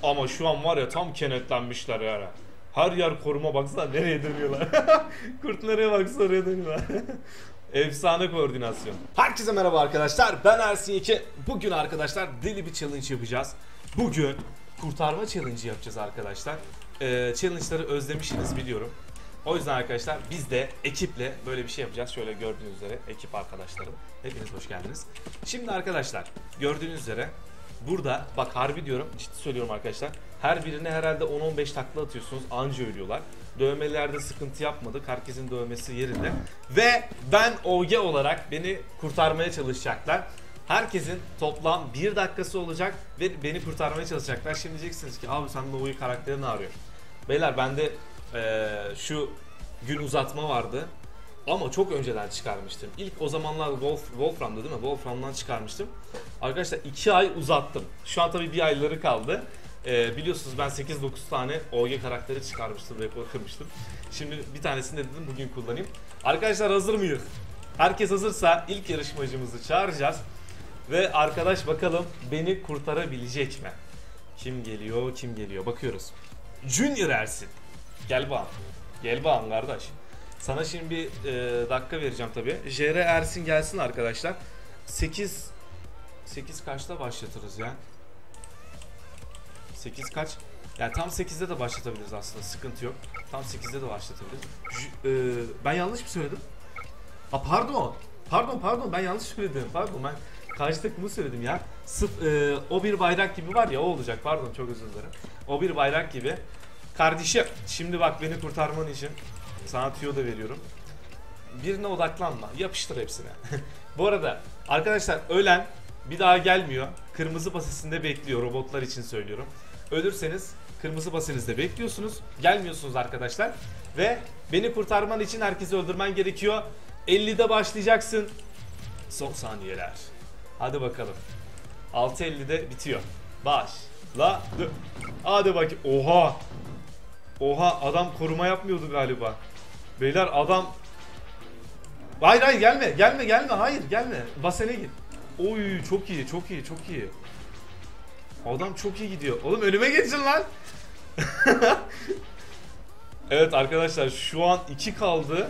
Ama şu an var ya tam kenetlenmişler yani. Her yer koruma, baksana nereye dönüyorlar. Kurt nereye baksa oraya dönüyorlar. Efsane koordinasyon. Herkese merhaba arkadaşlar. Ben Ersin Yeke. Bugün arkadaşlar deli bir challenge yapacağız. Bugün kurtarma challenge yapacağız arkadaşlar. Challenge'ları özlemişsiniz biliyorum. O yüzden arkadaşlar biz de ekiple böyle bir şey yapacağız. Şöyle gördüğünüz üzere ekip arkadaşlarım. Hepiniz hoş geldiniz. Şimdi arkadaşlar gördüğünüz üzere burada bak harbi diyorum, ciddi söylüyorum arkadaşlar. Her birine herhalde 10-15 takla atıyorsunuz, anca ölüyorlar. Dövmelerde sıkıntı yapmadık. Herkesin dövmesi yerinde. Ve ben OG olarak beni kurtarmaya çalışacaklar. Herkesin toplam 1 dakikası olacak ve beni kurtarmaya çalışacaklar. Şimdi diyeceksiniz ki abi sen de OG karakterini arıyor. Beyler bende şu gün uzatma vardı. Ama çok önceden çıkarmıştım. İlk o zamanlar Wolfram'da değil mi? Wolfram'dan çıkarmıştım. Arkadaşlar 2 ay uzattım. Şu an tabii bir ayları kaldı. Biliyorsunuz ben 8-9 tane OG karakteri çıkarmıştım, rekor kırmıştım. Şimdi bir tanesini de dedim bugün kullanayım. Arkadaşlar hazır mıyız? Herkes hazırsa ilk yarışmacımızı çağıracağız. Ve arkadaş bakalım beni kurtarabilecek mi? Kim geliyor, kim geliyor? Bakıyoruz. Junior Ersin. Gel bakalım. Gel bakalım kardeş. Sana şimdi bir dakika vereceğim tabii. JR Ersin gelsin arkadaşlar. 8 kaçta başlatırız ya? 8 kaç? Yani tam 8'de de başlatabiliriz aslında. Sıkıntı yok. Tam 8'de de başlatabiliriz. Ben yanlış mı söyledim? Ha pardon. Pardon ben yanlış söyledim. Pardon ben karşı takımı söyledim ya. O bir bayrak gibi var ya, o olacak. Pardon, çok özür dilerim. O bir bayrak gibi. Kardeşim şimdi bak, beni kurtarman için sana tüyo da veriyorum. Birine odaklanma. Yapıştır hepsine. Bu arada arkadaşlar ölen bir daha gelmiyor. Kırmızı basisinde bekliyor. Robotlar için söylüyorum. Ölürseniz kırmızı basınızda bekliyorsunuz. Gelmiyorsunuz arkadaşlar. Ve beni kurtarman için herkesi öldürmen gerekiyor. 50'de başlayacaksın. Son saniyeler. Hadi bakalım. 6.50'de bitiyor. Başla. Hadi bakayım. Oha. Oha, adam koruma yapmıyordu galiba. Beyler adam... Hayır gelme. Hayır gelme. Basene git. Oy çok iyi. Adam çok iyi gidiyor. Oğlum önüme geçin lan. Evet arkadaşlar şu an 2 kaldı.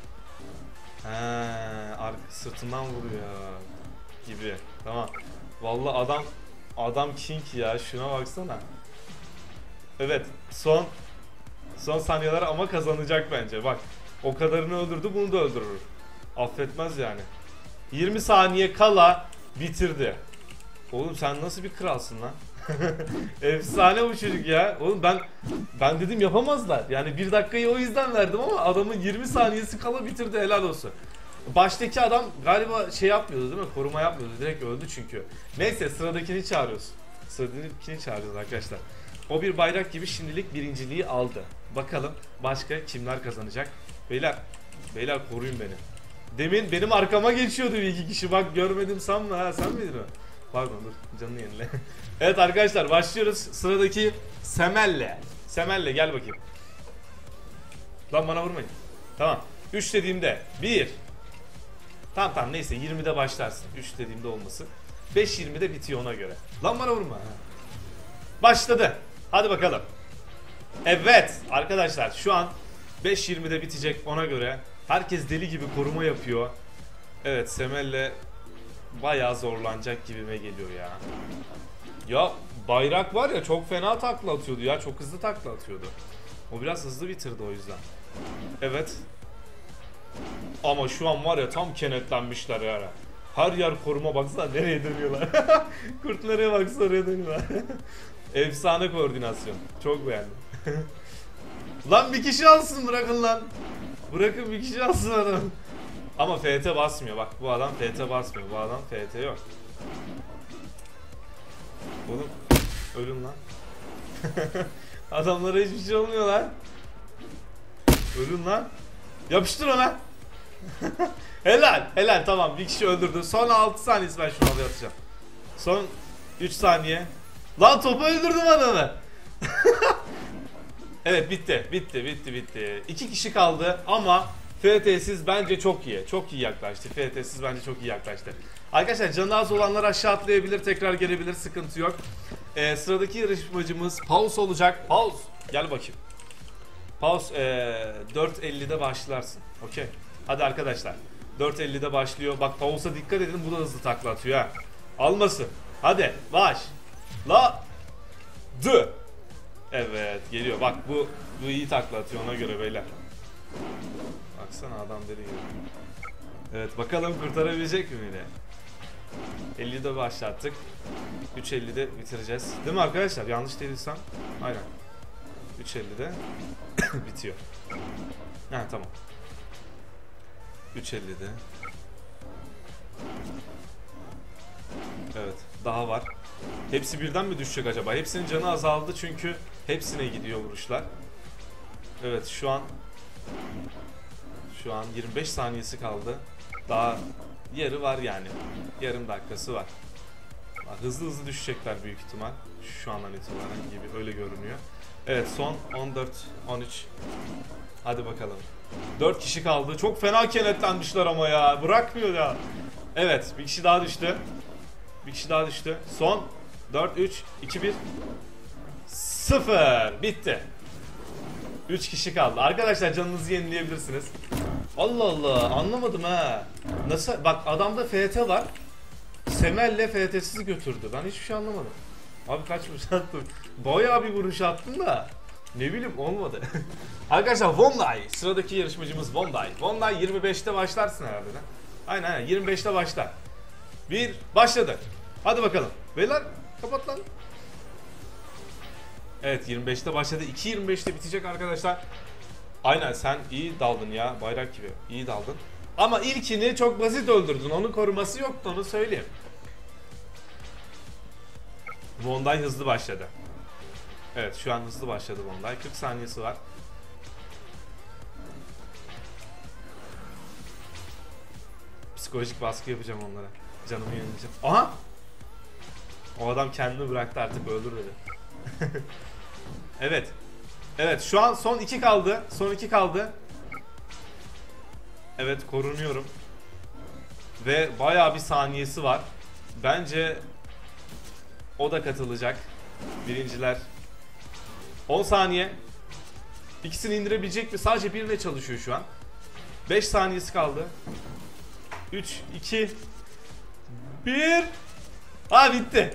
Sırtından vuruyor gibi. Tamam. Vallahi adam king ya, şuna baksana. Evet, son saniyeler ama kazanacak bence. Bak, o kadarını öldürdü, bunu da öldürür. Affetmez yani. 20 saniye kala bitirdi. Oğlum sen nasıl bir kralsın lan? Efsane bu çocuk ya. Oğlum ben dedim yapamazlar. Yani 1 dakikayı o yüzden verdim ama adamın 20 saniyesi kala bitirdi, helal olsun. Baştaki adam galiba şey yapmıyordu değil mi? Koruma yapmıyordu. Direkt öldü çünkü. Neyse sıradakini çağırıyoruz. Sıradakini çağıracağız arkadaşlar. O bir bayrak gibi şimdilik birinciliği aldı. Bakalım başka kimler kazanacak? Beyler koruyun beni. Demin benim arkama geçiyordu 2 kişi. Bak görmedim sanma ha. Sen miydin o? Pardon dur, canını yenile. Evet arkadaşlar başlıyoruz. Sıradaki Semel'le gel bakayım. Lan bana vurmayın. Tamam. 3 dediğimde 1. Tamam neyse 20'de başlarsın. 3 dediğimde olması. 5.20'de bitiyor ona göre. Lan bana vurma. Başladı. Hadi bakalım. Evet arkadaşlar şu an 5.20'de bitecek, ona göre. Herkes deli gibi koruma yapıyor. Evet, Semel'le bayağı zorlanacak gibime geliyor ya. Ya bayrak var ya, çok fena takla atıyordu ya. Çok hızlı takla atıyordu. O biraz hızlı bitirdi o yüzden. Evet. Ama şu an var ya tam kenetlenmişler yani. Her yer koruma, baksana nereye dönüyorlar. Kurt nereye baksa oraya dönüyorlar. Efsane koordinasyon. Çok beğendim. Lan bir kişi alsın, bırakın lan. Bırakın bir kişi alsın adam. Ama FT basmıyor. Bak bu adam FT basmıyor. Bu adam FT yok. Oğlum ölün lan. Adamlara hiçbir şey olmuyor lan. Ölün lan. Yapıştır ona. Helal tamam, bir kişi öldürdü. Son 6 saniyesi, ben şunu alıyor atacağım. Son 3 saniye. Lan topu öldürdüm adamı. Evet bitti. 2 kişi kaldı ama FT'siz bence çok iyi. Çok iyi yaklaştı. FT'siz bence çok iyi yaklaştı. Arkadaşlar canı az olanlar aşağı atlayabilir, tekrar gelebilir, sıkıntı yok. Sıradaki yarışmacımız Pause olacak. Pause. Gel bakayım. Pause 4.50'de başlarsın. Okey. Hadi arkadaşlar. 4.50'de başlıyor. Bak Pause'a dikkat edin. Bu da hızlı takla atıyor ha. Almasın. Hadi. Baş. La. D. Evet. Geliyor. Bak bu iyi takla atıyor. Ona göre beyler. Baksana adam deli gibi. Evet. Bakalım kurtarabilecek mi yine? 50'de başlattık. 3.50'de bitireceğiz. Değil mi arkadaşlar? Yanlış değilsem. Aynen. 3.50'de bitiyor. Ha tamam. 3.50'de. Evet. Daha var. Hepsi birden mi düşecek acaba? Hepsinin canı azaldı çünkü hepsine gidiyor vuruşlar. Evet şu an 25 saniyesi kaldı. Daha yarı var yani. Yarım dakikası var. Hızlı hızlı düşecekler büyük ihtimal. Şu andan itibaren gibi öyle görünüyor. Evet son 14, 13. Hadi bakalım. 4 kişi kaldı. Çok fena kenetlenmişler ama ya. Bırakmıyor ya. Evet bir kişi daha düştü. Bir kişi daha düştü. Son 4, 3, 2, 1. 0. Bitti. 3 kişi kaldı. Arkadaşlar canınızı yenileyebilirsiniz. Allah Allah anlamadım ha. Nasıl? Bak adamda FT var. Semel'le FT'siz götürdü. Ben hiçbir şey anlamadım. Abi kaç vuruş attım? Bayağı bir vuruş attım da. Ne bileyim olmadı. Arkadaşlar Vonday. Sıradaki yarışmacımız Vonday. Vonday 25'te başlarsın herhalde. Aynen 25'te başlar. Bir başladı. Hadi bakalım. Beyler kapat lan. Evet 25'te başladı. 2.25'te bitecek arkadaşlar. Aynen sen iyi daldın ya. Bayrak gibi. İyi daldın. Ama ilkini çok basit öldürdün. Onun koruması yoktu onu söyleyeyim. Vonday hızlı başladı. Evet şu an hızlı başladı Vonday. 40 saniyesi var. Psikolojik baskı yapacağım onlara. Canımı yenileceğim. Aha! O adam kendini bıraktı artık öldür dedi. Evet. Evet şu an son 2 kaldı. Son 2 kaldı. Evet korunuyorum. Ve bayağı bir saniyesi var. Bence o da katılacak. Birinciler. 10 saniye. İkisini indirebilecek mi? Sadece birine çalışıyor şu an. 5 saniyesi kaldı. 3, 2, 1. Ha bitti.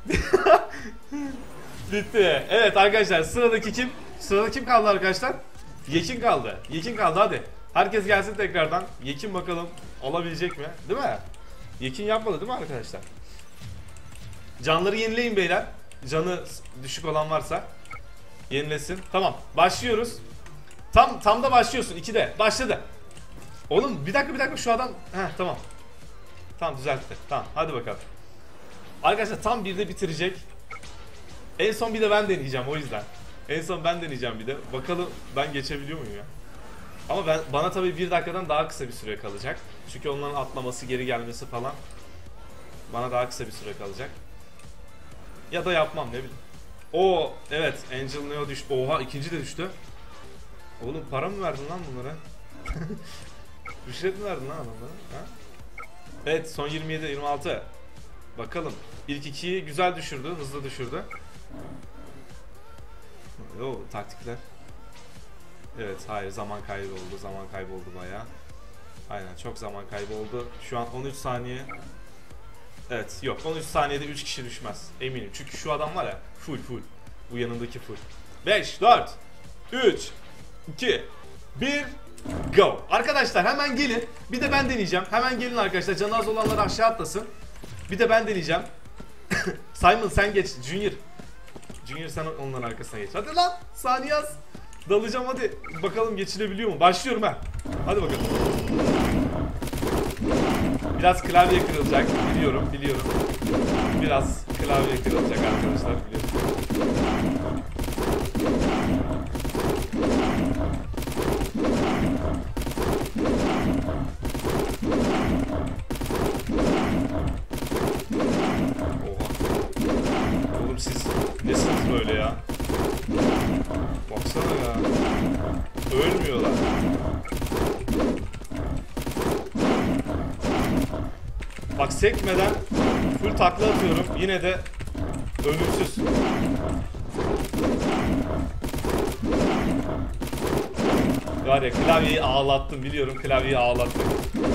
Bitti. Evet arkadaşlar sıradaki kim? Sırada kim kaldı arkadaşlar? Yekin kaldı. Yekin kaldı hadi. Herkes gelsin tekrardan. Yekin bakalım olabilecek mi? Değil mi? Yekin yapmadı değil mi arkadaşlar? Canları yenileyin beyler. Canı düşük olan varsa yenilesin. Tamam başlıyoruz. Tam da başlıyorsun. 2'de başladı. Oğlum bir dakika şu adam. Heh tamam. Tamam düzeltti. Tamam hadi bakalım. Arkadaşlar tam 1'de bitirecek. En son bir de ben deneyeceğim o yüzden. En son ben deneyeceğim bir de. Bakalım ben geçebiliyor muyum ya? Ama bana tabii 1 dakikadan daha kısa bir süre kalacak. Çünkü onların atlaması, geri gelmesi falan bana daha kısa bir süre kalacak. Ya da yapmam ne bileyim. Oo evet Angel Neo düştü. Oha ikinci de düştü. Oğlum para mı verdin lan bunlara? Rüşvet mi verdin lan adamlara? Ha? Evet son 27 26. Bakalım. İlk 2'yi güzel düşürdü, hızlı düşürdü. Oo taktikler. Evet hayır zaman kaybı oldu. Zaman kaybı oldu bayağı. Aynen çok zaman kaybı oldu. Şu an 13 saniye. Evet yok 13 saniyede 3 kişi düşmez. Eminim. Çünkü şu adam var ya full. Bu yanındaki full. 5, 4, 3, 2, 1, go. Arkadaşlar hemen gelin. Bir de ben deneyeceğim. Hemen gelin arkadaşlar. Canı az olanlar aşağı atlasın. Bir de ben deneyeceğim. Simon sen geç. Junior sen onların arkasına geç. Hadi lan saniye az. Dalacağım hadi. Bakalım geçilebiliyor mu? Başlıyorum ha. Hadi bakalım. Biraz klavye kırılacak. Biliyorum. Biraz klavye kırılacak arkadaşlar. Biliyorum. Oha. Oğlum siz nesiniz böyle ya? Baksana ya. Ölmüyorlar. Bak sekmeden full takla atıyorum. Yine de Ölümsüz. Var ya, klavyeyi ağlattım, biliyorum, klavyeyi ağlattım.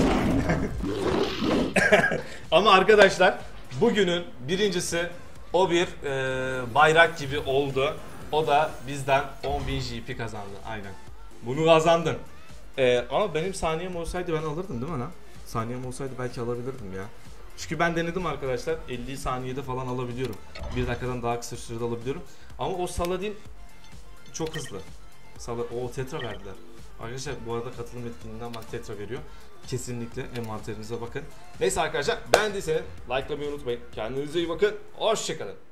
Ama arkadaşlar, bugünün birincisi o bir bayrak gibi oldu. O da bizden 10.000 GP kazandı. Aynen. Bunu kazandın. Ama benim saniyem olsaydı ben alırdım değil mi lan? Saniyem olsaydı belki alabilirdim ya. Çünkü ben denedim arkadaşlar. 50 saniyede falan alabiliyorum. 1 dakikadan daha kısa sürede alabiliyorum. Ama o Saladin çok hızlı. O tetra verdiler. Arkadaşlar bu arada katılım etkinliğinden bak, tetra veriyor. Kesinlikle envanterinize bakın. Neyse arkadaşlar, beğendiyseniz likelamayı unutmayın. Kendinize iyi bakın. Hoşçakalın.